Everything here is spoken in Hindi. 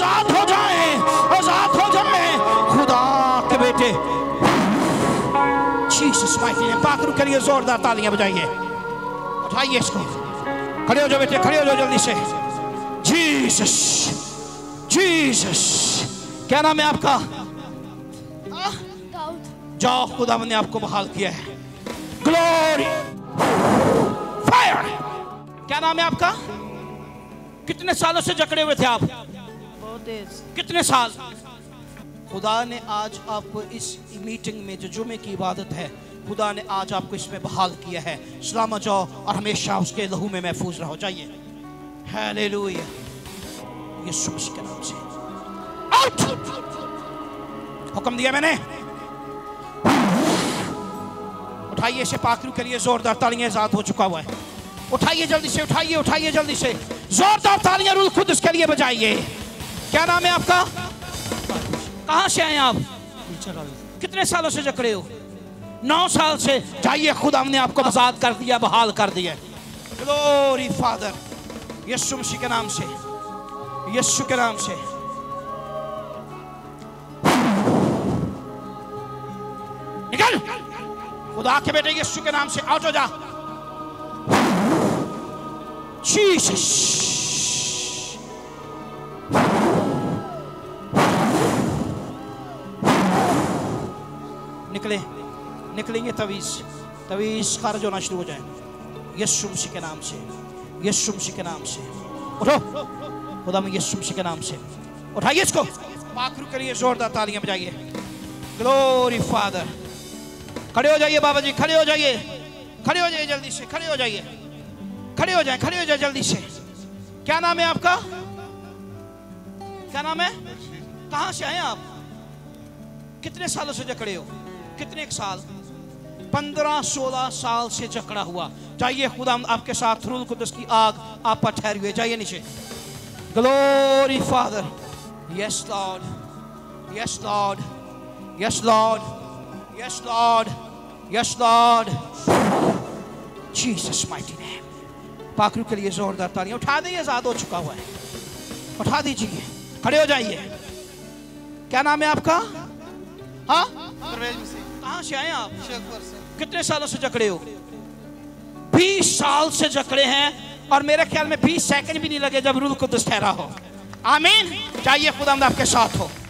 आजाद हो जाए, आजाद हो जाए खुदा के बेटे। Jesus mighty name. पाक रूह के लिए जोरदार तालियां बजाइए। उठाइए इसको, खड़े हो जाओ बेटे, खड़े हो जाओ जल्दी से। Jesus, Jesus. क्या नाम है आपका? जाओ, खुदा ने आपको बहाल किया है। Glory, fire. क्या नाम है आपका? कितने सालों से जकड़े हुए थे आप? कितने साल? खुदा ने आज आपको इस मीटिंग में, जो जुमे की इबादत है, खुदा ने आज आपको इसमें बहाल किया है। सलामत जाओ और हमेशा उसके लहू में महफूज रहो। जाइए। हालेलुया। यीशु मसीह के नाम से आउट। हुक्म दिया मैंने। उठाइए इसे। पाक रूह के लिए जोरदार तालियां। आजाद हो चुका हुआ है। उठाइए जल्दी से, उठाइए, उठाइए जल्दी से। जोरदार तालियां रूह कुद्दुस के लिए बजाइए। क्या नाम है आपका? कहां से आए आप? कितने सालों से जकड़े हो? 9 साल से। जाइए, खुदा ने आपको आजाद कर दिया, बहाल कर दिया। ग्लोरी फादर, यीशु मसीह के नाम से, यीशु के नाम से। निकल खुदा के बेटे, यीशु के नाम से आउट हो जा। जीसस। निकले, निकलेंगे तवीज, तवीज खारिज होना शुरू हो जाए यीशु मसीह के नाम से, यीशु मसीह के नाम से। उठो खुदा में, यीशु मसीह के नाम से। उठाइए इसको। पाक रूह के लिए जोरदार तालियां बजाइए। Glory father. खड़े हो जाइए बाबा जी, खड़े हो जाइए, खड़े हो जाइए जल्दी से, खड़े हो जाइए, खड़े हो जाए, खड़े हो जाए जल्दी से। क्या नाम है आपका? क्या नाम है? कहां से आए आप? कितने सालों से जकड़े हो? कितने एक साल? 15-16 साल से जकड़ा हुआ। जाइए, खुदा आपके साथ, रूह कुद्दुस की आग आप पर ठहरी हुई। जाइए नीचे। Glory father. Yes lord, yes lord, yes lord, yes lord, yes lord. Jesus mighty name. पाक रूह के लिए जोरदार तालियां। उठा दीजिए, आजाद हो चुका हुआ है। उठा दीजिए, खड़े हो जाइए। क्या नाम है आपका? हाँ, कहाँ से आए आप? शेखपुर से। कितने सालों से जकड़े हो? 20 साल से जकड़े हैं, और मेरे ख्याल में 20 सेकंड भी नहीं लगे जब रूह कुद्दुस ठहरा हो। आमीन। चाहिए खुदा आपके साथ हो।